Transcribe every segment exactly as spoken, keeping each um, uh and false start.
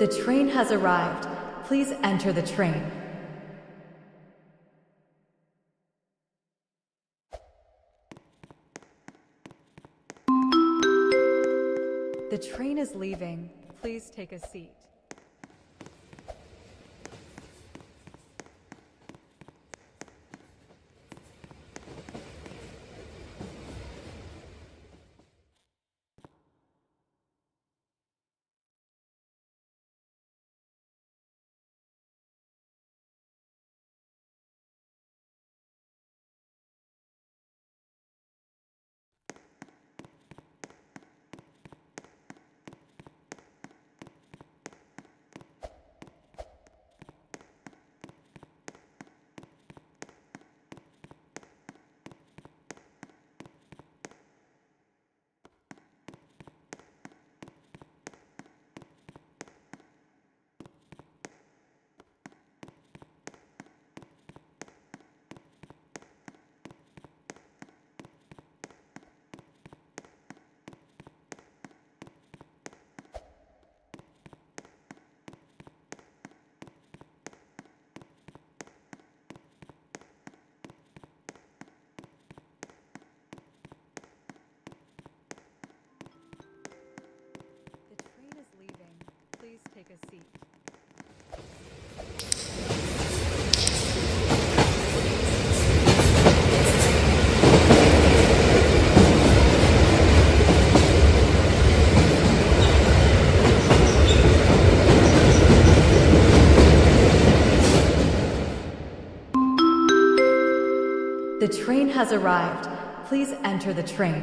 The train has arrived. Please enter the train. The train is leaving. Please take a seat. Please take a seat. The train has arrived. Please enter the train.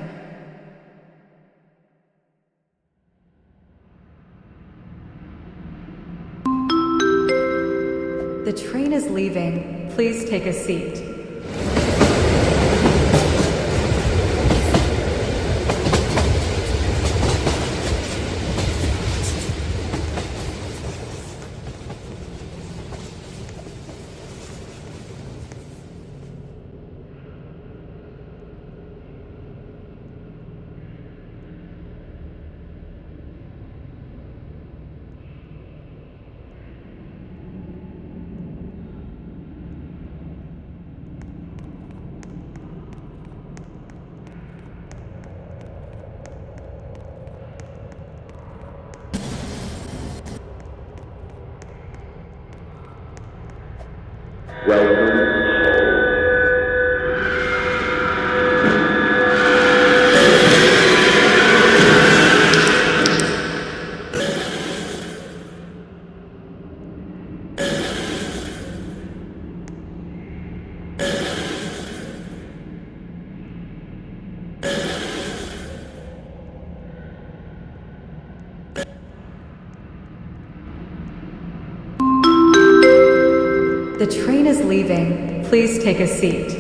The train is leaving. Please take a seat. Welcome home. The train is leaving. Please take a seat.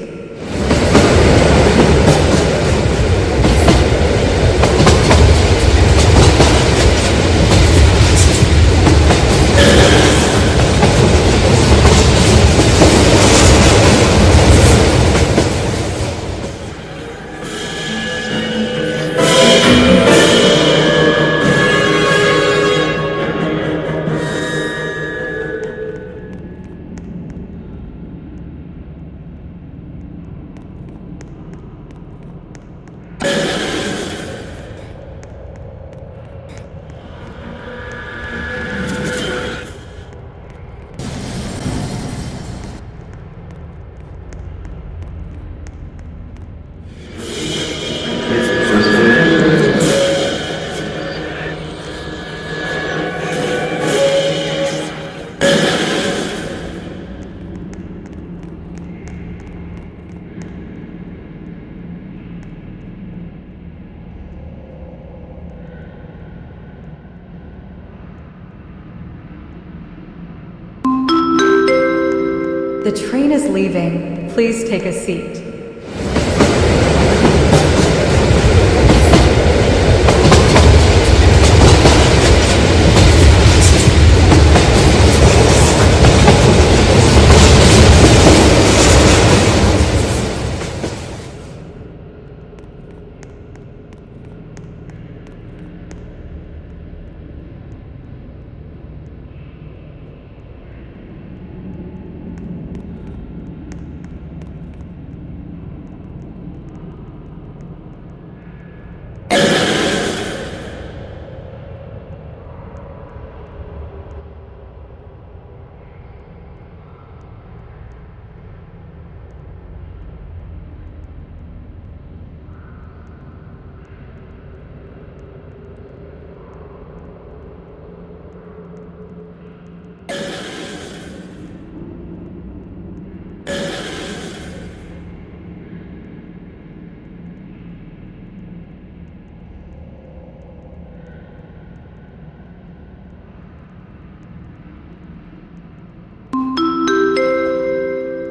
The train is leaving. Please take a seat.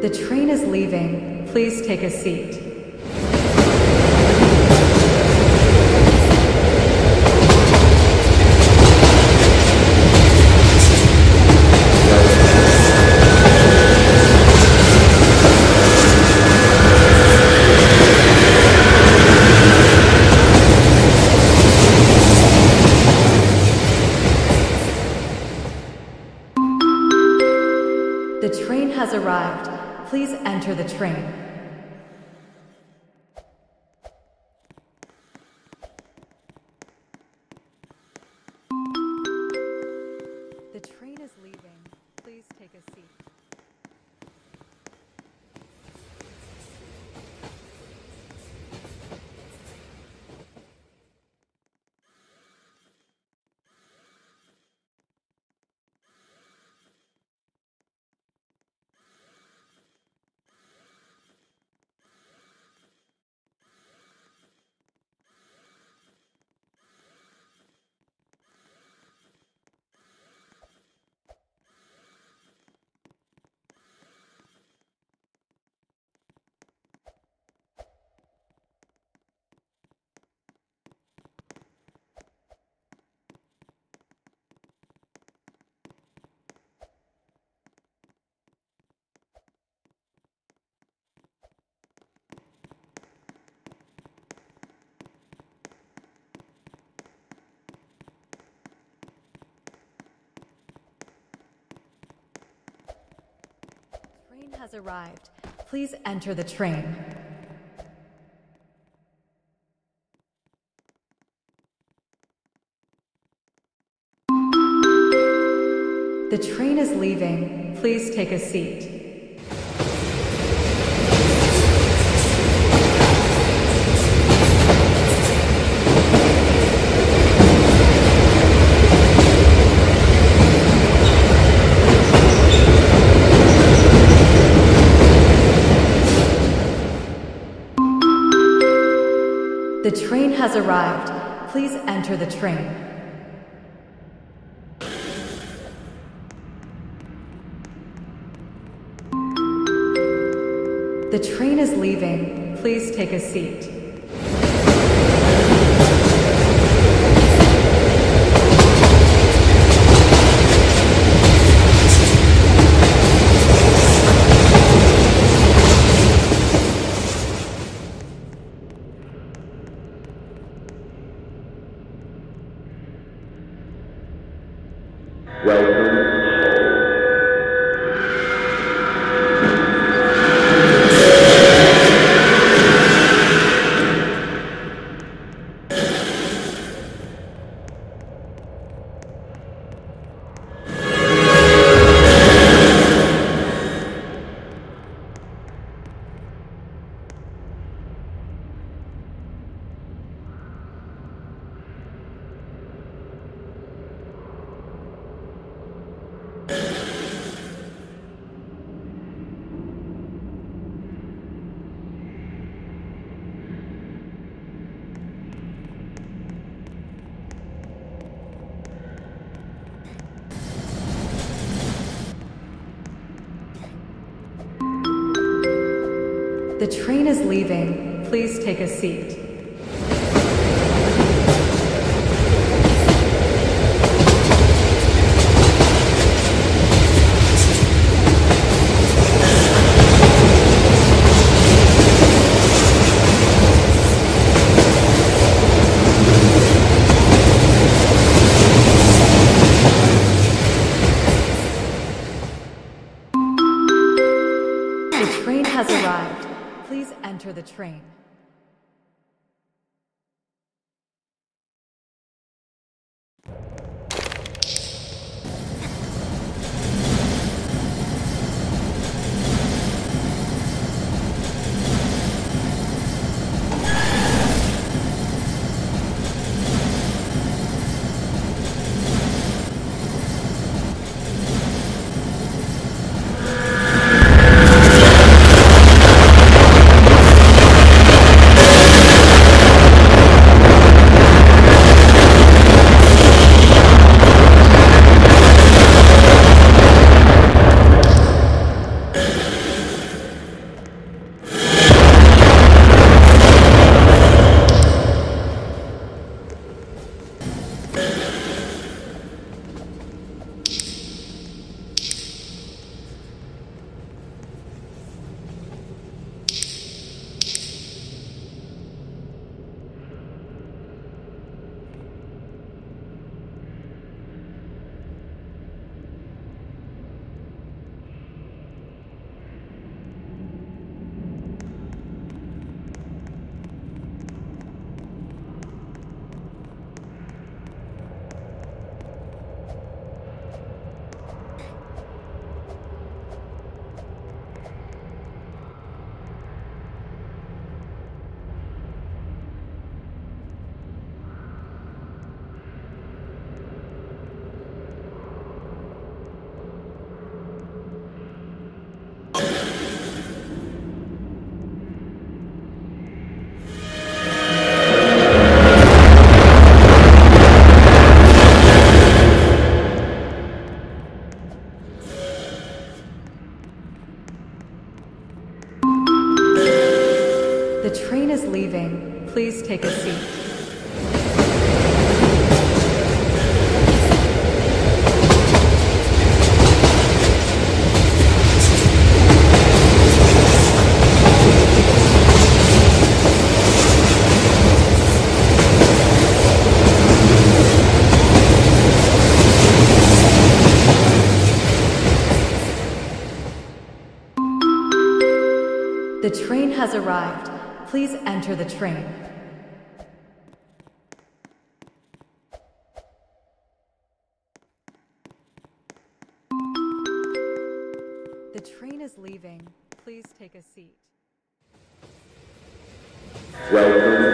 The train is leaving. Please take a seat. The train has arrived. Please enter the train. The train is leaving. Please take a seat. The train has arrived. Please enter the train. The train is leaving. Please take a seat. The train has arrived. Please enter the train. The train is leaving. Please take a seat. Welcome. The train is leaving. Please take a seat. The train has arrived. Please enter the train. Please take a seat. The train has arrived. Please enter the train. The train is leaving. Please take a seat. Welcome